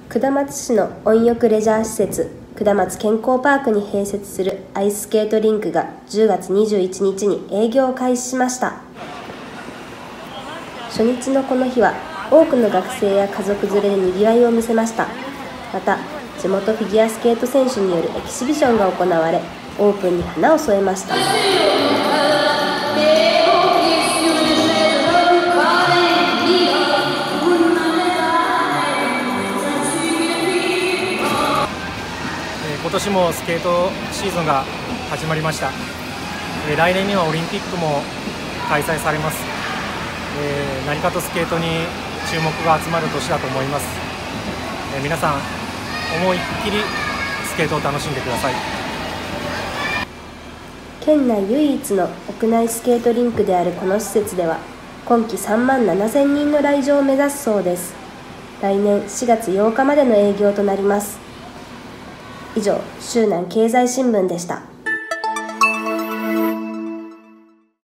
下松市の温浴レジャー施設下松健康パークに併設するアイススケートリンクが10月21日に営業を開始しました。初日のこの日は多くの学生や家族連れでにぎわいを見せました。また地元フィギュアスケート選手によるエキシビションが行われ、オープンに花を添えました。 今年もスケートシーズンが始まりました。来年にはオリンピックも開催されます。何かとスケートに注目が集まる年だと思います。皆さん思いっきりスケートを楽しんでください。 県内唯一の屋内スケートリンクであるこの施設では今季3万7000人の来場を目指すそうです。来年4月8日までの営業となります。以上、周南経済新聞でした。